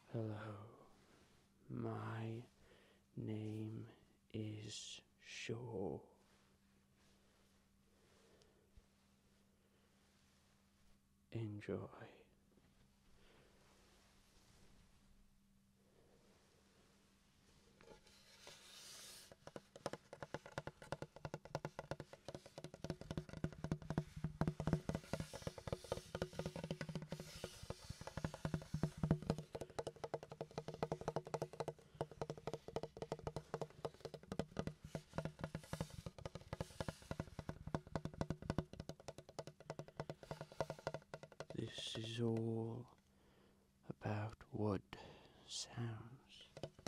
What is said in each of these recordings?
Hello, my name is Shaw. Enjoy. This is all about wood sounds.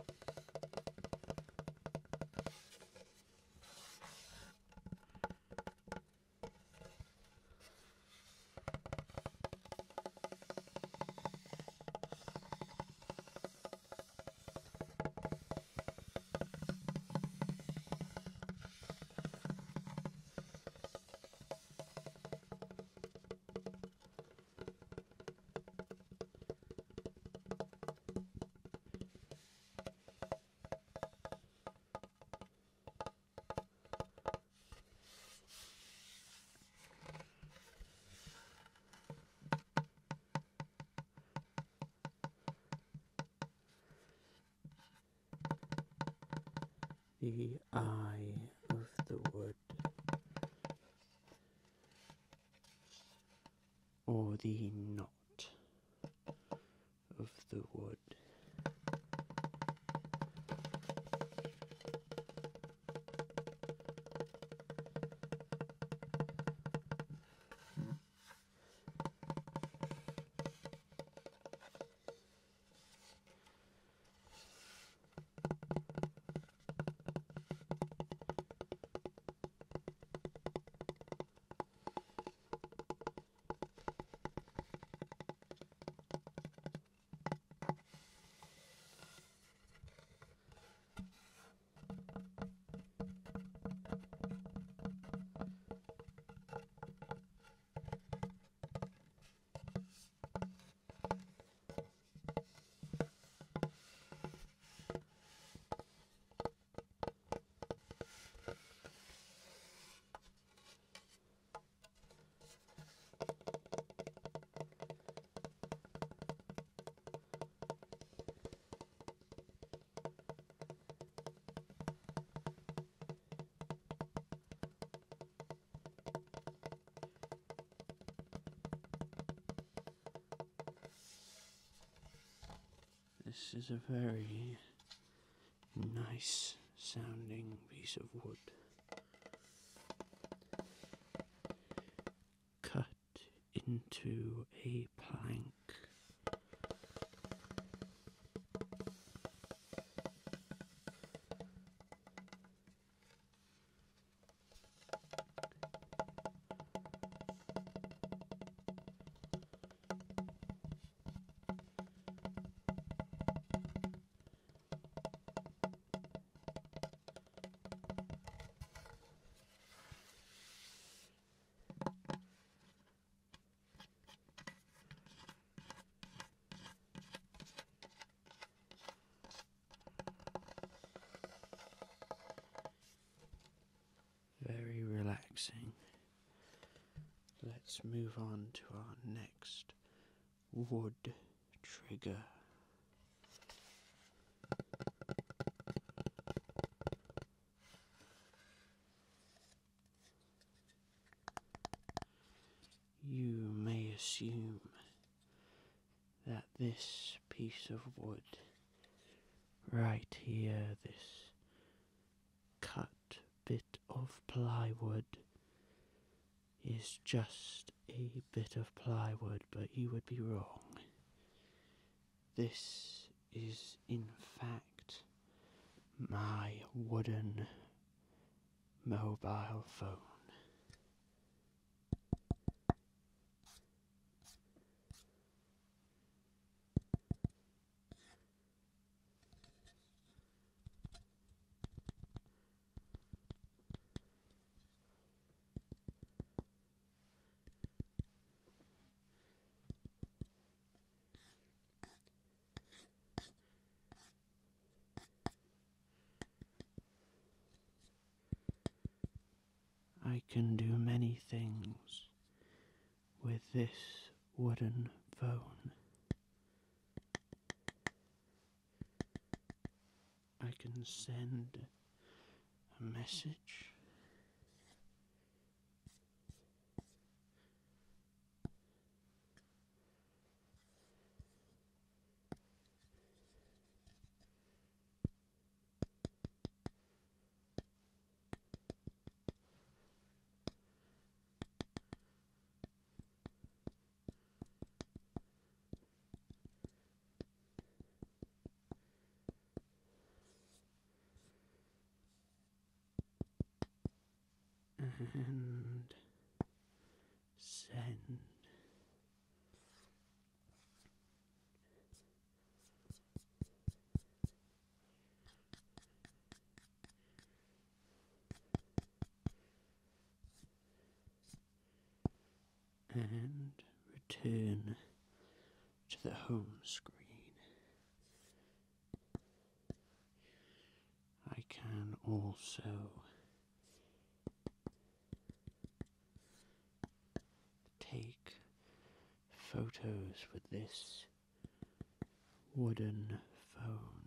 The eye of the wood, or the knot of the wood. This is a very nice sounding piece of wood, cut into a plank. Very relaxing. Let's move on to our next wood trigger. You may assume that this piece of wood right here, this cut bit of plywood, is just a bit of plywood, but you would be wrong. This is in fact my wooden mobile phone. I can do many things with this wooden phone. I can send a message. And send. And return to the home screen. I can also take photos with this wooden phone.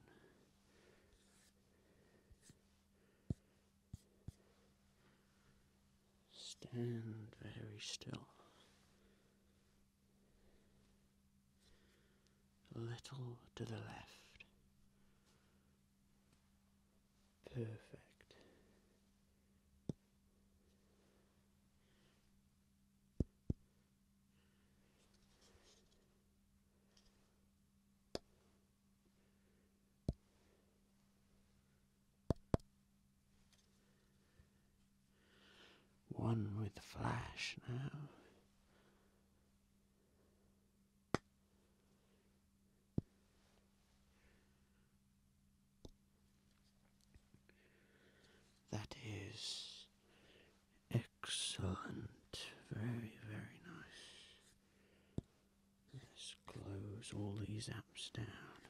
Stand very still. A little to the left. Perfect. One with flash now. That is excellent. Very, very nice. Let's close all these apps down.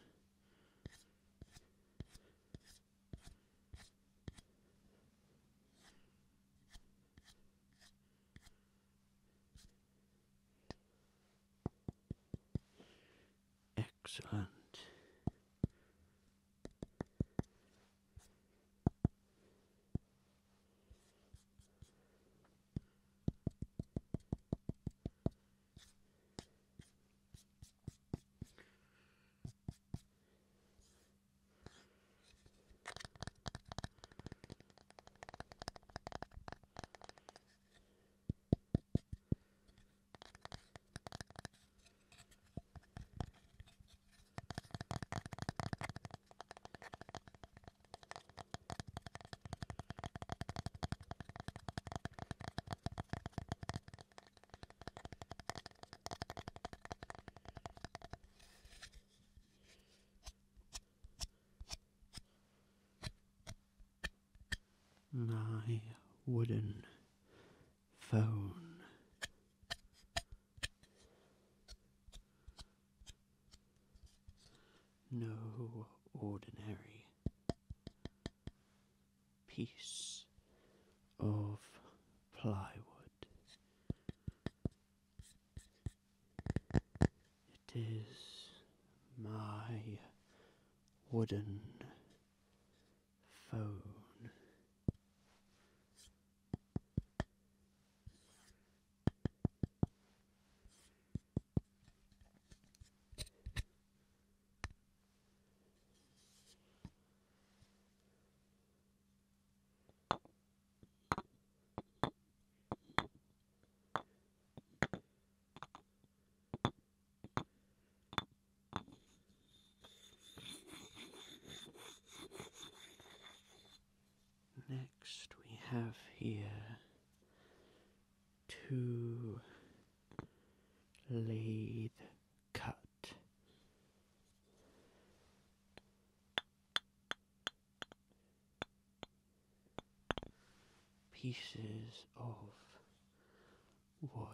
Excellent. My wooden phone. No ordinary piece of plywood. It is my wooden phone. Next we have here two lathe cut pieces of wood.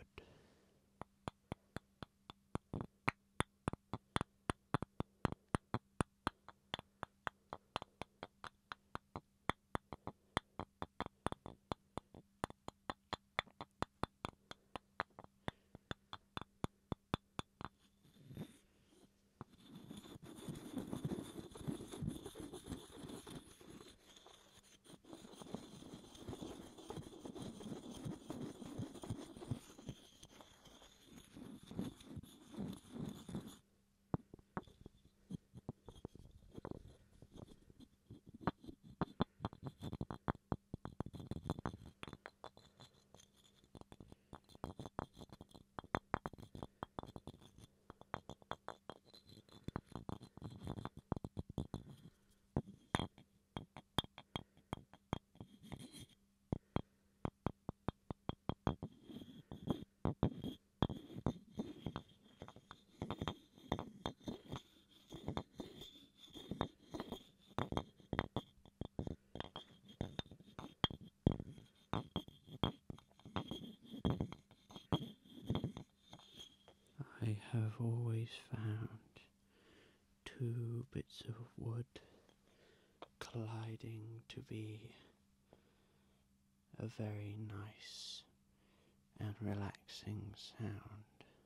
I've always found two bits of wood colliding to be a very nice and relaxing sound.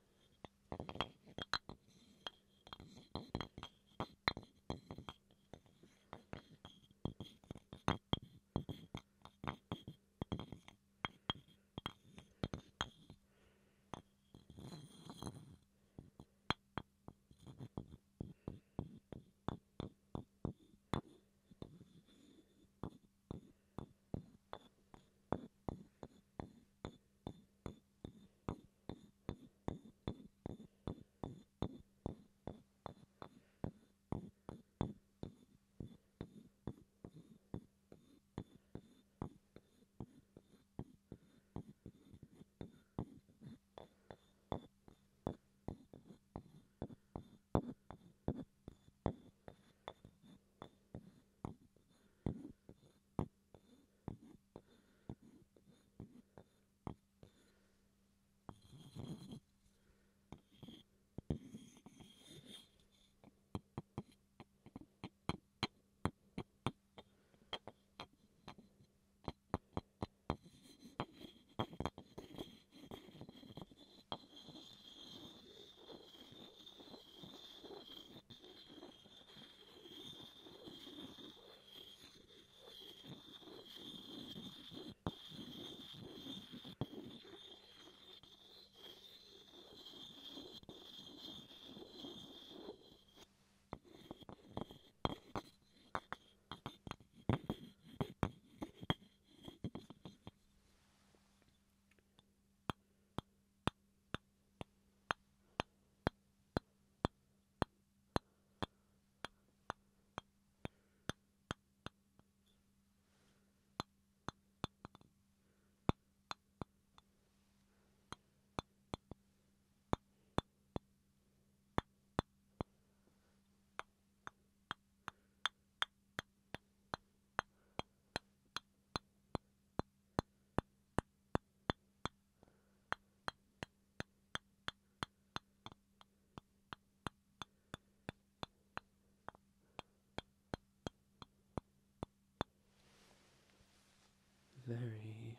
Very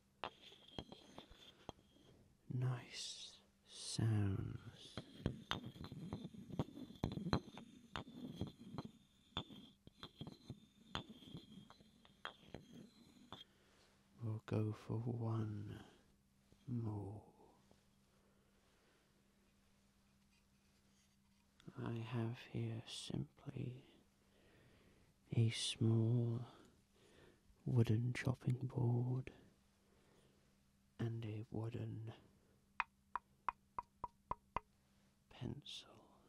nice sounds. We'll go for one more. I have here simply a small wooden chopping board and a wooden pencil.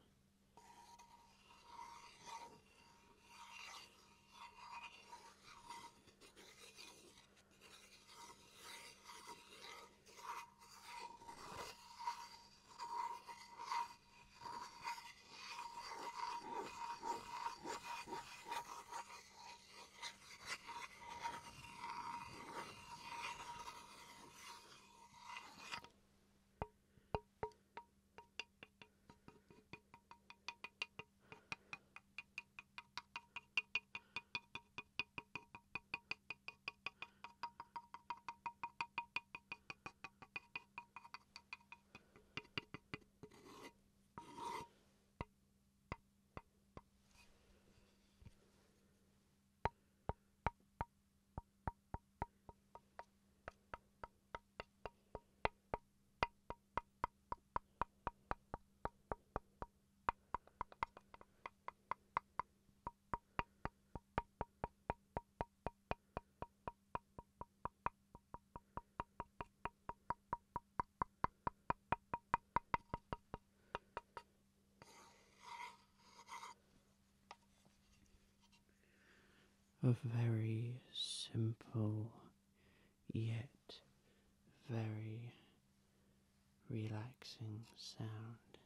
A very simple yet very relaxing sound.